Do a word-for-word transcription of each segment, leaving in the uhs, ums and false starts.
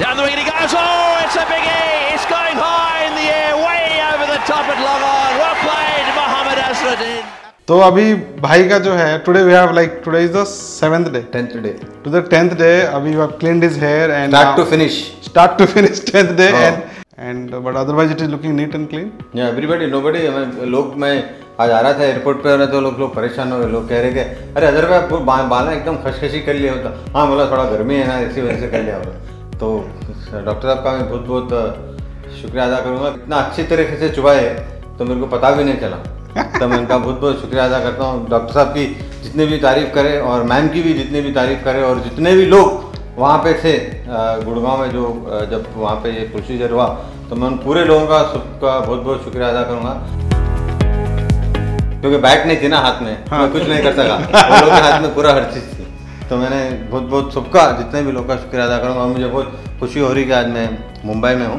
Down the wing he goes. Oh, it's a biggie. It's going high in the air, way over the top at long on. Well played, Mohammed Azharuddin. तो अभी भाई का जो है today we have like today is the seventh day tenth day to the tenth day अभी you have cleaned his hair and start to finish start to finish tenth day oh. and and but otherwise it is looking neat and clean. yeah everybody nobody लोग मैं आज आ रहा था airport पे रहे तो लोग लोग परेशान हो गए. लोग कह रहे कि अरे अदर भाई बा, बाल एकदम खशखशी कर लिया होता. हाँ बोला थोड़ा गर्मी है ना इसी वजह से कर लिया होता. तो डॉक्टर साहब का मैं बहुत बहुत शुक्रिया अदा करूँगा. इतना अच्छी तरीके से चुभाए तो मेरे को पता भी नहीं चला. तो मैं उनका बहुत बहुत शुक्रिया अदा करता हूँ. डॉक्टर साहब की जितने भी तारीफ़ करें और मैम की भी जितने भी तारीफ़ करें और जितने भी लोग वहाँ पे थे गुड़गांव में जो जब वहाँ पे ये प्रोसीजर हुआ तो मैं उन पूरे लोगों का सबका बहुत बहुत शुक्रिया अदा करूँगा. क्योंकि बैट नहीं थी ना हाथ में. हाँ. मैं कुछ नहीं कर सका. वो लोगों के हाथ में पूरा हर चीज़ थी. तो मैंने बहुत बहुत सबका जितने भी लोग का शुक्रिया अदा करूँगा. मुझे बहुत खुशी हो रही है कि आज मैं मुंबई में हूँ.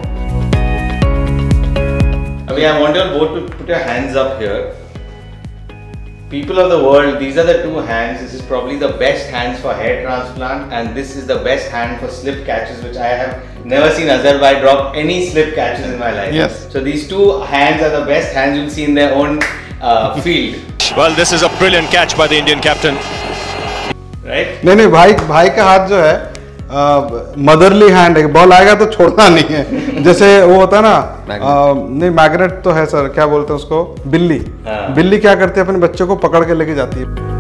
I mean, I want you both to put your hands up here. People of the world, these are the two hands. This is probably the best hands for hair transplant, and this is the best hand for slip catches, which I have never seen Azharuddin drop any slip catches in my life. Yes. So these two hands are the best hands you'll see in their own uh, field. Well, this is a brilliant catch by the Indian captain. Right? नहीं नहीं भाई भाई का हाथ जो है motherly hand है. Ball आएगा तो छोड़ना नहीं है. जैसे वो होता है ना आ, नहीं मैग्नेट तो है सर. क्या बोलते हैं उसको? बिल्ली. हाँ. बिल्ली क्या करती है अपने बच्चे को पकड़ के लेके जाती है.